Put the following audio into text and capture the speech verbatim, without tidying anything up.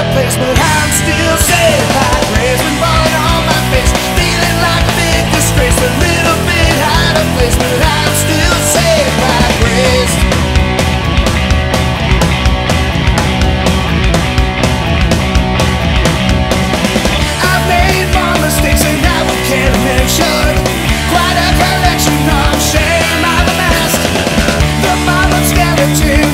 place, but I'm still saved by grace. Been falling on my face, feeling like a big disgrace, a little bit out of place, but I'm still saved by grace. I've made more mistakes than I would care to mention. Quite a collection of shame I've amassed. The mob of skeletons